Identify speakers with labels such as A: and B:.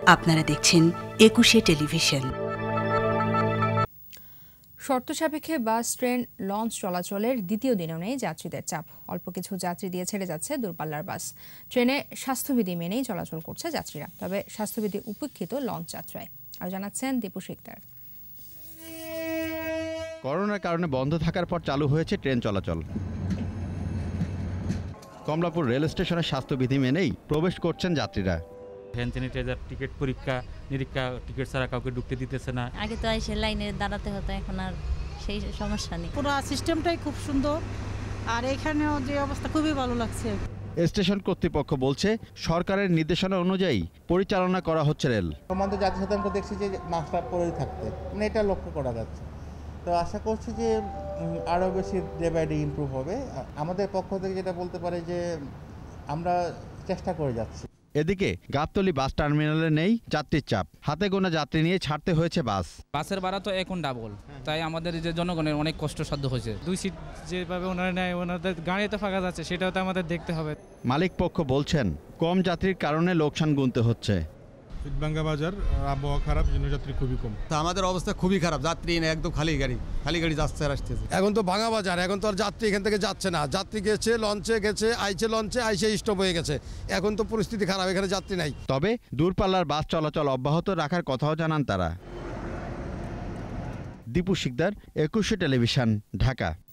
A: আপনারা দেখছেন ২১শে টেলিভিশন।
B: শর্ত সাপেক্ষে বাস, ট্রেন, লঞ্চ চলাচলের দ্বিতীয় দিনেও নেই যাত্রীদের চাপ। অল্প কিছু যাত্রী দিয়ে ছেড়ে যাচ্ছে দূরপাল্লার বাস। ট্রেনে স্বাস্থ্যবিধি মেনেই চলাচল করছে যাত্রীরা, তবে স্বাস্থ্যবিধি উপেক্ষিত লঞ্চ যাত্রায়। আর জানাচ্ছেন দীপু শিকদার।
C: করোনার কারণে বন্ধ থাকার পর চালু হয়েছে ট্রেন চলাচল। কমলাপুর রেল স্টেশনে স্বাস্থ্যবিধি মেনেই প্রবেশ করছেন যাত্রীরা।
D: হ্যান্ড স্যানিটাইজার, টিকিট পরীক্ষা নিরীক্ষা, টিকিট ছাড়া কাউকে ঢুকতে দিতেছে না।
E: আগে তো এসে লাইনে দাঁড়াতে হতো, এখন আর সেই সমস্যা নেই।
F: পুরো সিস্টেমটাই খুব সুন্দর, আর এখানেও যে অবস্থা খুবই ভালো লাগছে।
C: স্টেশন কর্তৃপক্ষ বলছে সরকারের নির্দেশনা অনুযায়ী পরিচালনা করা হচ্ছে রেল।
G: আমাদের যাত্রী সাথে আমরা দেখছি যে মাস্কটা পরেই থাকতে, মানে এটা লক্ষ্য করা যাচ্ছে। তো আশা করছি যে আরও বেশি ডে বাই ডে ইমপ্রুভ হবে। আমাদের পক্ষ থেকে যেটা বলতে পারে যে আমরা চেষ্টা করে যাচ্ছি।
C: এদিকে গাবতলী বাস টার্মিনালে নেই যাত্রীর চাপ। হাতে গোনা যাত্রী নিয়ে ছাড়তে হয়েছে বাস।
H: বাসের ভাড়া তো এখন ডাবল, তাই আমাদের যে জনগণের অনেক কষ্টসাধ্য হয়েছে। 2 সিট যেভাবে ওনারা নেয়, ওনাদের গাড়িতে ফাঁকা যাচ্ছে, সেটাও তো আমাদের দেখতে হবে।
C: মালিক পক্ষ বলছেন কম যাত্রীর কারণে লোকসান গুনতে হচ্ছে।
I: চিটবাঙ্গা বাজার আবহাওয়া খারাপ, যাত্রী খুবই কম।
J: তা আমাদের অবস্থা খুবই খারাপ, যাত্রী নেই, একদম খালি গাড়ি যাচ্ছে আর আসতেছে।
K: এখন তো ভাঙা বাজার, এখন তো আর যাত্রী এখান থেকে যাচ্ছে না। যাত্রী গেছে লঞ্চে, আইছে লঞ্চে, আইসে স্টপ হয়ে গেছে। এখন তো পরিস্থিতি খারাপ, এখানে যাত্রী নাই।
C: তবে দূরপাল্লার বাস চলাচল অব্যাহত রাখার কথাও জানান তারা। দীপু শিকদার, ২১শে টেলিভিশন, ঢাকা।